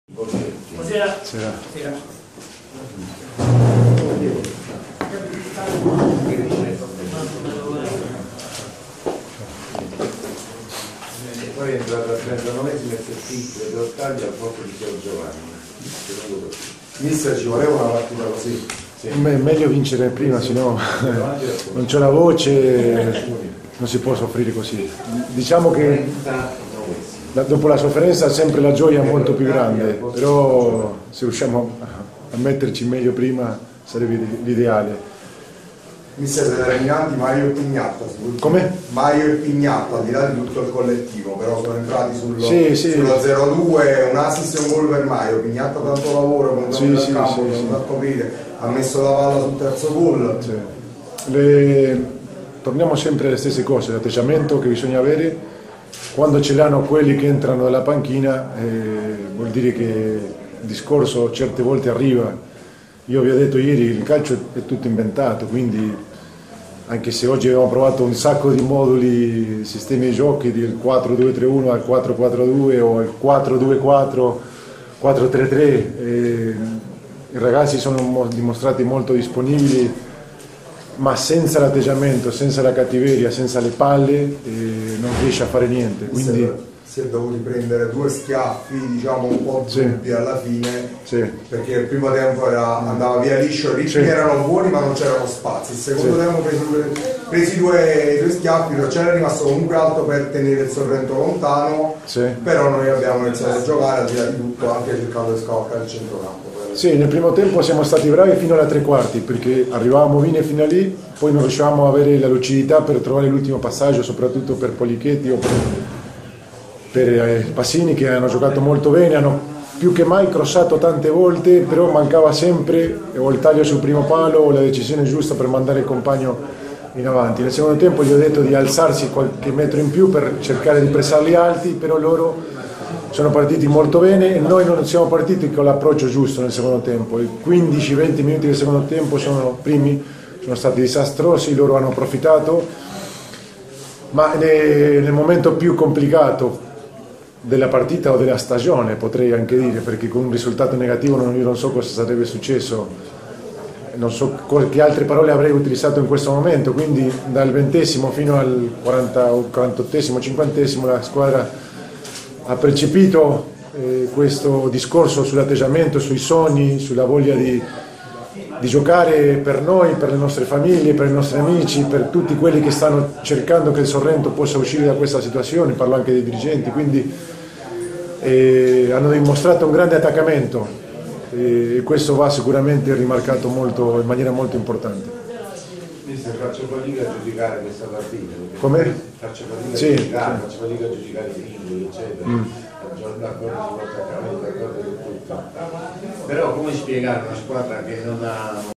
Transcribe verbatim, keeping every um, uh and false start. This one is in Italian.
Buonasera. Sera. Sera. E poi è entrato al trentanovesimo e per l'Ottaglio al posto di Pier Giovanni. Mister, ci voleva una partita così? Sì. È meglio vincere prima, sennò non c'è la voce, non si può soffrire così. Diciamo che dopo la sofferenza sempre la gioia è molto più grande, però se riusciamo a metterci meglio prima sarebbe l'ideale. Mister, siete regnanti Mario e Pignatta. Come? Mario e Pignatta, al di là di tutto il collettivo, però sono entrati sullo, sì, sì. sullo zero due, un assist e un gol per Mario. Pignatta tanto lavoro, quando sì, è sì, al campo, sì, sì. a coprire, ha messo la palla sul terzo gol. Sì. Le... Torniamo sempre alle stesse cose, l'atteggiamento che bisogna avere. Quando ce l'hanno quelli che entrano dalla panchina, eh, vuol dire che il discorso certe volte arriva. Io vi ho detto ieri, il calcio è tutto inventato, quindi anche se oggi abbiamo provato un sacco di moduli, sistemi di giochi, del quattro due tre uno al quattro quattro due o al quattro due quattro, quattro tre tre, eh, i ragazzi sono dimostrati molto disponibili, ma senza l'atteggiamento, senza la cattiveria, senza le palle, eh, non riesce a fare niente. Quindi si è dovuti prendere due schiaffi, diciamo un po' dubbi sì. alla fine, sì. perché il primo tempo era, andava via liscio, i ritmi sì. erano buoni ma non c'erano spazi. Il secondo sì. tempo presi, presi due, due schiaffi, però c'era rimasto comunque alto per tenere il Sorrento lontano, sì. però noi abbiamo iniziato a giocare al di là di tutto, anche cercando di scavalcare il centrocampo. Sì, nel primo tempo siamo stati bravi fino alla tre quarti, perché arrivavamo bene fino a lì, poi non riuscivamo a avere la lucidità per trovare l'ultimo passaggio, soprattutto per Polichetti o per, per eh, Passini, che hanno giocato molto bene, hanno più che mai crossato tante volte, però mancava sempre o il taglio sul primo palo o la decisione giusta per mandare il compagno in avanti. Nel secondo tempo gli ho detto di alzarsi qualche metro in più per cercare di pressarli alti, però loro sono partiti molto bene e noi non siamo partiti con l'approccio giusto nel secondo tempo. I quindici venti minuti del secondo tempo sono primi, sono stati disastrosi, loro hanno approfittato, ma nel momento più complicato della partita o della stagione, potrei anche dire, perché con un risultato negativo non, io non so cosa sarebbe successo, non so che altre parole avrei utilizzato in questo momento, quindi dal ventesimo fino al quarantottesimo, cinquantesimo la squadra ha percepito eh, questo discorso sull'atteggiamento, sui sogni, sulla voglia di, di giocare per noi, per le nostre famiglie, per i nostri amici, per tutti quelli che stanno cercando che il Sorrento possa uscire da questa situazione, parlo anche dei dirigenti, quindi eh, hanno dimostrato un grande attaccamento eh, e questo va sicuramente rimarcato molto, in maniera molto importante. Mister, faccio fatica a giudicare questa partita. Come? Faccio fatica sì, a giudicare, sì. faccio fatica a giudicare i singoli, eccetera. Mm. D'accordo sull'attaccamento, d'accordo su tutto. Però come spiegare una squadra che non ha